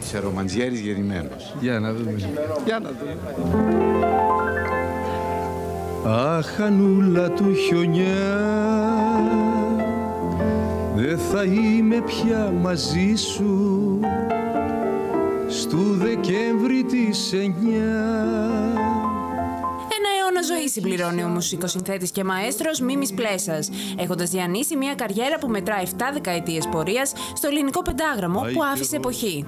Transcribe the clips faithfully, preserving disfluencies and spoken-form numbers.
Ξερομαντζιέρης γεννημένος. Για να δούμε. Για να δούμε. Αχ, Ανούλα του χιονιά, δε θα είμαι πια μαζί σου στου Δεκέμβρη της εννιά. Ένα αιώνα ζωή συμπληρώνει ο μουσικοσυνθέτης και μαέστρος Μίμης Πλέσας, έχοντας διανύσει μια καριέρα που μετρά επτά δεκαετίες πορείας στο ελληνικό πεντάγραμμο που άφησε εποχή.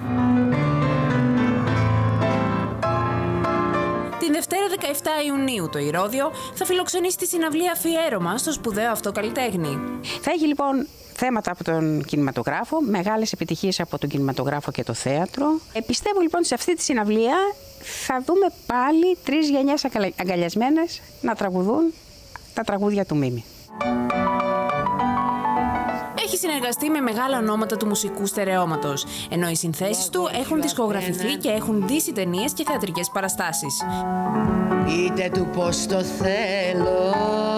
Την Δευτέρα δεκαεφτά Ιουνίου το Ηρώδειο θα φιλοξενήσει τη συναυλία αφιέρωμα στο σπουδαίο αυτό καλλιτέχνη. Θα έχει λοιπόν θέματα από τον κινηματογράφο, μεγάλες επιτυχίες από τον κινηματογράφο και το θέατρο. Ε, πιστεύω λοιπόν σε αυτή τη συναυλία θα δούμε πάλι τρεις γενιές αγκαλιασμένες να τραγουδούν τα τραγούδια του Μίμη. Έχει συνεργαστεί με μεγάλα ονόματα του μουσικού στερεώματος, ενώ οι συνθέσεις του έχουν δισκογραφηθεί και έχουν ντύσει ταινίες και θεατρικές παραστάσεις. Είτε του πως το θέλω,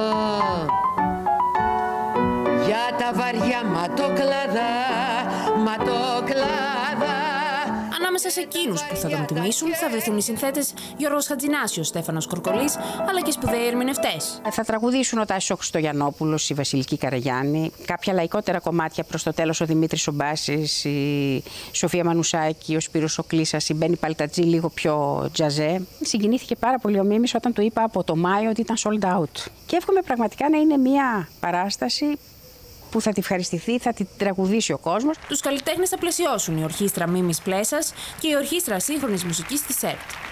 για τα βαριά ματοκλάδα, ματοκλάδα. Ανάμεσα σε εκείνους που θα τον τιμήσουν θα βρεθούν οι συνθέτες Γιώργος Χατζηνάσιος, Στέφανος Κορκολής, αλλά και σπουδαίοι ερμηνευτές. Θα τραγουδήσουν ο Τάσης ο Χριστογιαννόπουλος, η Βασιλική Καραγιάννη, κάποια λαϊκότερα κομμάτια προς το τέλος ο Δημήτρης ο Μπάσης, η Σοφία Μανουσάκη, ο Σπύρος ο Κλίσας, η Μπέννη Παλτατζή, λίγο πιο τζαζέ. Συγκινήθηκε πάρα πολύ ο Μίμης όταν του είπα από το Μάιο ότι ήταν sold out. Και εύχομαι πραγματικά να είναι μια παράσταση που θα τη ευχαριστηθεί, θα την τραγουδήσει ο κόσμος. Τους καλλιτέχνες θα πλαισιώσουν η Ορχήστρα Μίμης Πλέσας και η Ορχήστρα Σύγχρονης Μουσικής της ΕΡΤ.